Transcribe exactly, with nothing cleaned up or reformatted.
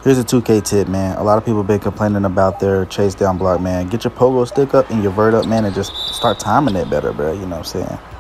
Here's a two K tip, man. A lot of people been complaining about their chase down block, man. Get your pogo stick up and your vert up, man, and just start timing it better, bro. You know what I'm saying?